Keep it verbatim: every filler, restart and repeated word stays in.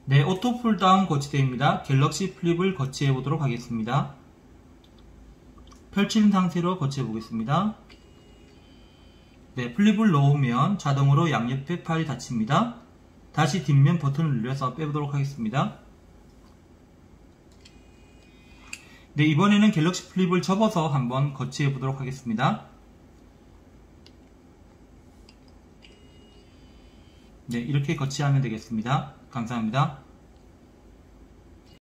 네, 오토 폴다운 거치대입니다. 갤럭시 플립을 거치해 보도록 하겠습니다. 펼친 상태로 거치해 보겠습니다. 네, 플립을 넣으면 자동으로 양옆에 파일이 닫힙니다. 다시 뒷면 버튼을 눌러서 빼보도록 하겠습니다. 네, 이번에는 갤럭시 플립을 접어서 한번 거치해 보도록 하겠습니다. 네, 이렇게 거치하면 되겠습니다. 감사합니다.